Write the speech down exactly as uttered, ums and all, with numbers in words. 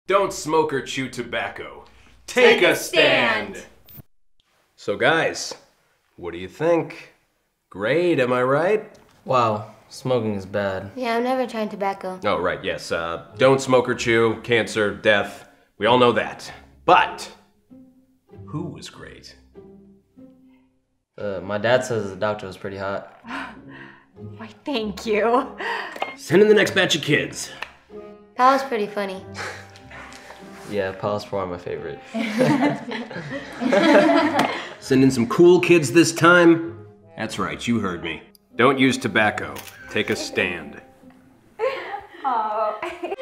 Don't smoke or chew tobacco. Take, Take a stand. stand! So guys, what do you think? Great, am I right? Wow, smoking is bad. Yeah, I've never tried tobacco. Oh, right, yes. Uh, don't smoke or chew, cancer, death. We all know that. But, who was great? Uh, my dad says the doctor was pretty hot. Why, thank you. Send in the next batch of kids. Powell's pretty funny. Yeah, Powell's probably my favorite. Send in some cool kids this time? That's right, you heard me. Don't use tobacco. Take a stand. Oh.